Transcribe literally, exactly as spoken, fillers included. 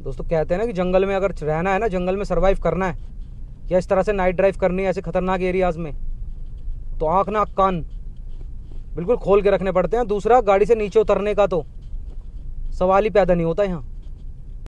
दोस्तों कहते हैं ना कि जंगल में अगर रहना है ना, जंगल में सरवाइव करना है, या इस तरह से नाइट ड्राइव करनी है ऐसे खतरनाक एरियाज़ में, तो आँख नाक कान बिल्कुल खोल के रखने पड़ते हैं। दूसरा, गाड़ी से नीचे उतरने का तो सवाल ही पैदा नहीं होता यहाँ।